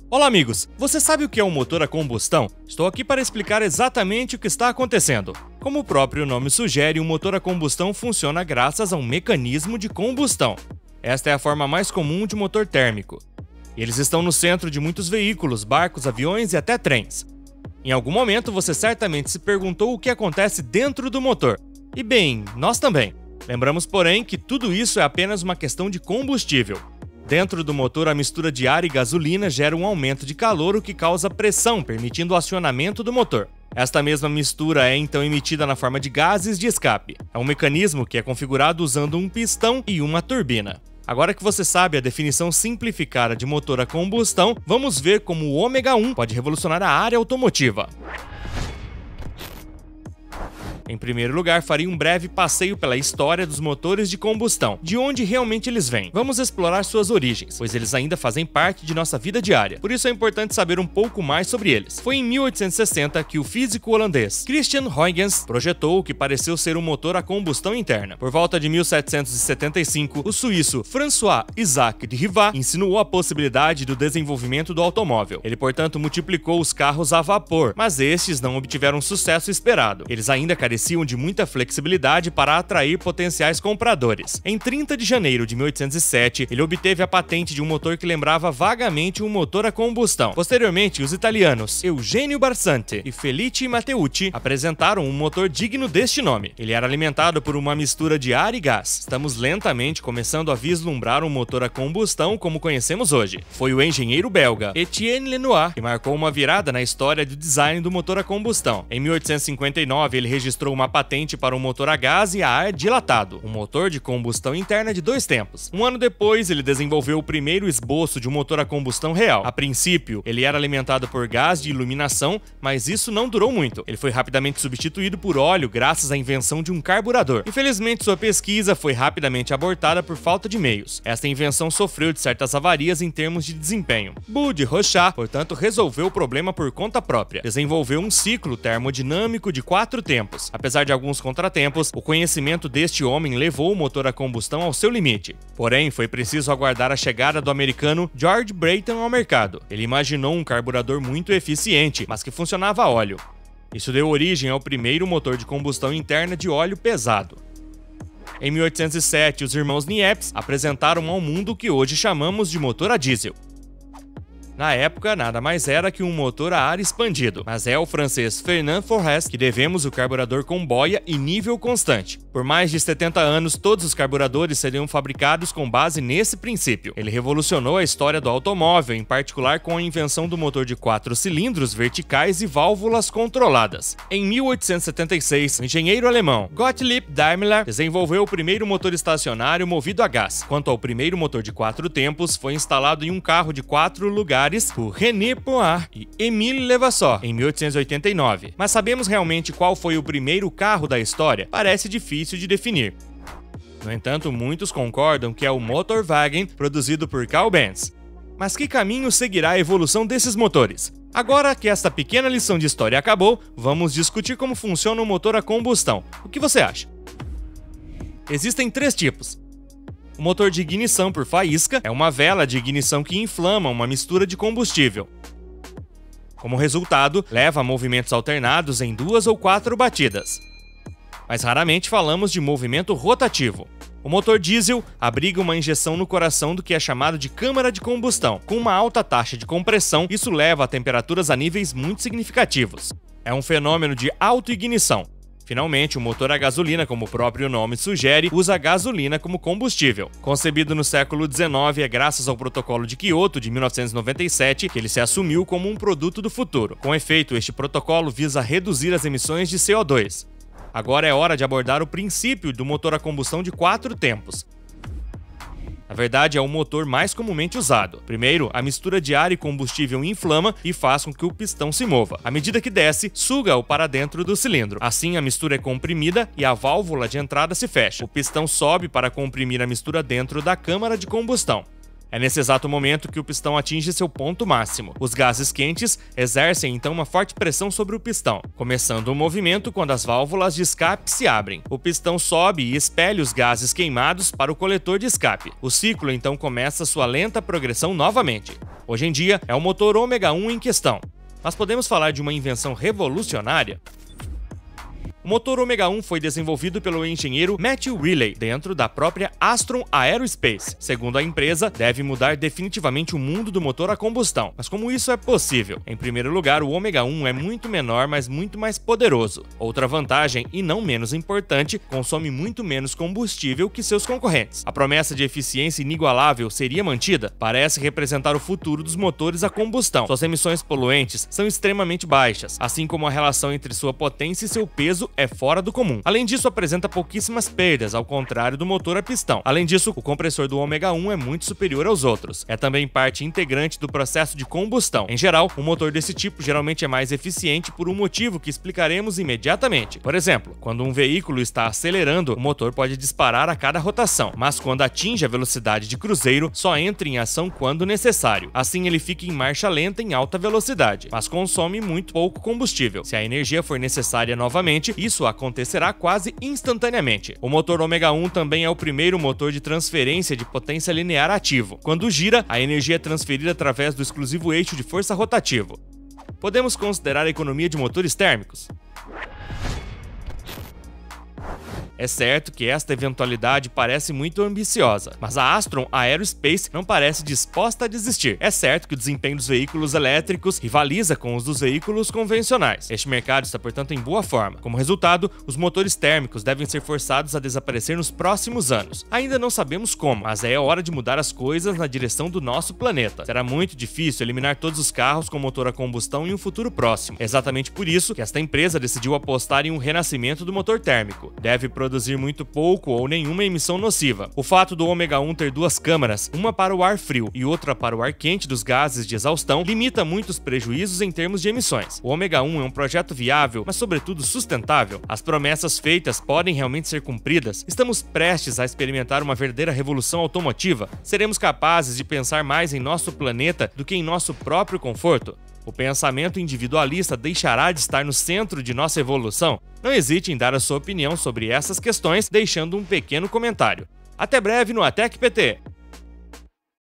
Olá amigos, você sabe o que é um motor a combustão? Estou aqui para explicar exatamente o que está acontecendo. Como o próprio nome sugere, um motor a combustão funciona graças a um mecanismo de combustão. Esta é a forma mais comum de motor térmico. E eles estão no centro de muitos veículos, barcos, aviões e até trens. Em algum momento você certamente se perguntou o que acontece dentro do motor. E bem, nós também. Lembramos, porém, que tudo isso é apenas uma questão de combustível. Dentro do motor, a mistura de ar e gasolina gera um aumento de calor, o que causa pressão, permitindo o acionamento do motor. Esta mesma mistura é então emitida na forma de gases de escape. É um mecanismo que é configurado usando um pistão e uma turbina. Agora que você sabe a definição simplificada de motor a combustão, vamos ver como o ômega 1 pode revolucionar a área automotiva. Em primeiro lugar, faria um breve passeio pela história dos motores de combustão, de onde realmente eles vêm. Vamos explorar suas origens, pois eles ainda fazem parte de nossa vida diária. Por isso é importante saber um pouco mais sobre eles. Foi em 1860 que o físico holandês Christian Huygens projetou o que pareceu ser um motor a combustão interna. Por volta de 1775, o suíço François Isaac de Rivat insinuou a possibilidade do desenvolvimento do automóvel. Ele, portanto, multiplicou os carros a vapor, mas estes não obtiveram o sucesso esperado. Eles ainda careciam de muita flexibilidade para atrair potenciais compradores. Em 30 de janeiro de 1807, ele obteve a patente de um motor que lembrava vagamente um motor a combustão. Posteriormente, os italianos Eugenio Barsanti e Felice Matteucci apresentaram um motor digno deste nome. Ele era alimentado por uma mistura de ar e gás. Estamos lentamente começando a vislumbrar um motor a combustão como conhecemos hoje. Foi o engenheiro belga Etienne Lenoir que marcou uma virada na história do design do motor a combustão. Em 1859, ele registrou uma patente para um motor a gás e a ar dilatado, um motor de combustão interna de 2 tempos. Um ano depois, ele desenvolveu o primeiro esboço de um motor a combustão real. A princípio, ele era alimentado por gás de iluminação, mas isso não durou muito. Ele foi rapidamente substituído por óleo graças à invenção de um carburador. Infelizmente, sua pesquisa foi rapidamente abortada por falta de meios. Esta invenção sofreu de certas avarias em termos de desempenho. Bud Rochat, portanto, resolveu o problema por conta própria. Desenvolveu um ciclo termodinâmico de 4 tempos. Apesar de alguns contratempos, o conhecimento deste homem levou o motor a combustão ao seu limite. Porém, foi preciso aguardar a chegada do americano George Brayton ao mercado. Ele imaginou um carburador muito eficiente, mas que funcionava a óleo. Isso deu origem ao primeiro motor de combustão interna de óleo pesado. Em 1807, os irmãos Niepce apresentaram ao mundo o que hoje chamamos de motor a diesel. Na época, nada mais era que um motor a ar expandido, mas é ao francês Fernand Forest que devemos o carburador com boia e nível constante. Por mais de 70 anos, todos os carburadores seriam fabricados com base nesse princípio. Ele revolucionou a história do automóvel, em particular com a invenção do motor de 4 cilindros verticais e válvulas controladas. Em 1876, o engenheiro alemão Gottlieb Daimler desenvolveu o primeiro motor estacionário movido a gás. Quanto ao primeiro motor de 4 tempos, foi instalado em um carro de 4 lugares por René Poincar e Émile Levasseur em 1889. Mas sabemos realmente qual foi o primeiro carro da história? Parece difícil de definir. No entanto, muitos concordam que é o Motorwagen produzido por Carl Benz. Mas que caminho seguirá a evolução desses motores? Agora que esta pequena lição de história acabou, vamos discutir como funciona o motor a combustão. O que você acha? Existem 3 tipos. O motor de ignição por faísca é uma vela de ignição que inflama uma mistura de combustível. Como resultado, leva a movimentos alternados em 2 ou 4 batidas. Mas raramente falamos de movimento rotativo. O motor diesel abriga uma injeção no coração do que é chamado de câmara de combustão. Com uma alta taxa de compressão, isso leva a temperaturas a níveis muito significativos. É um fenômeno de autoignição. Finalmente, o motor a gasolina, como o próprio nome sugere, usa a gasolina como combustível. Concebido no século XIX, é graças ao Protocolo de Kyoto de 1997 que ele se assumiu como um produto do futuro. Com efeito, este protocolo visa reduzir as emissões de CO2. Agora é hora de abordar o princípio do motor a combustão de 4 tempos. Na verdade, é o motor mais comumente usado. Primeiro, a mistura de ar e combustível inflama e faz com que o pistão se mova. À medida que desce, suga-o para dentro do cilindro. Assim, a mistura é comprimida e a válvula de entrada se fecha. O pistão sobe para comprimir a mistura dentro da câmara de combustão. É nesse exato momento que o pistão atinge seu ponto máximo. Os gases quentes exercem então uma forte pressão sobre o pistão, começando o movimento quando as válvulas de escape se abrem. O pistão sobe e expele os gases queimados para o coletor de escape. O ciclo então começa sua lenta progressão novamente. Hoje em dia, é o motor Ômega 1 em questão. Mas podemos falar de uma invenção revolucionária? O motor Ômega 1 foi desenvolvido pelo engenheiro Matthew Riley dentro da própria Astron Aerospace. Segundo a empresa, deve mudar definitivamente o mundo do motor a combustão. Mas como isso é possível? Em primeiro lugar, o Ômega 1 é muito menor, mas muito mais poderoso. Outra vantagem, e não menos importante, consome muito menos combustível que seus concorrentes. A promessa de eficiência inigualável seria mantida? Parece representar o futuro dos motores a combustão. Suas emissões poluentes são extremamente baixas, assim como a relação entre sua potência e seu peso é fora do comum. Além disso, apresenta pouquíssimas perdas, ao contrário do motor a pistão. Além disso, o compressor do Ômega 1 é muito superior aos outros. É também parte integrante do processo de combustão. Em geral, um motor desse tipo geralmente é mais eficiente por um motivo que explicaremos imediatamente. Por exemplo, quando um veículo está acelerando, o motor pode disparar a cada rotação, mas quando atinge a velocidade de cruzeiro, só entra em ação quando necessário. Assim, ele fica em marcha lenta em alta velocidade, mas consome muito pouco combustível. Se a energia for necessária novamente, isso acontecerá quase instantaneamente. O motor Ômega 1 também é o primeiro motor de transferência de potência linear ativo. Quando gira, a energia é transferida através do exclusivo eixo de força rotativo. Podemos considerar a economia de motores térmicos? É certo que esta eventualidade parece muito ambiciosa, mas a Astron Aerospace não parece disposta a desistir. É certo que o desempenho dos veículos elétricos rivaliza com os dos veículos convencionais. Este mercado está, portanto, em boa forma. Como resultado, os motores térmicos devem ser forçados a desaparecer nos próximos anos. Ainda não sabemos como, mas é hora de mudar as coisas na direção do nosso planeta. Será muito difícil eliminar todos os carros com motor a combustão em um futuro próximo. É exatamente por isso que esta empresa decidiu apostar em um renascimento do motor térmico. Deve produzir muito pouco ou nenhuma emissão nociva. O fato do Ômega 1 ter duas câmaras, uma para o ar frio e outra para o ar quente dos gases de exaustão, limita muitos prejuízos em termos de emissões. O Ômega 1 é um projeto viável, mas sobretudo sustentável. As promessas feitas podem realmente ser cumpridas. Estamos prestes a experimentar uma verdadeira revolução automotiva. Seremos capazes de pensar mais em nosso planeta do que em nosso próprio conforto? O pensamento individualista deixará de estar no centro de nossa evolução? Não hesite em dar a sua opinião sobre essas questões, deixando um pequeno comentário. Até breve no ATEC PT!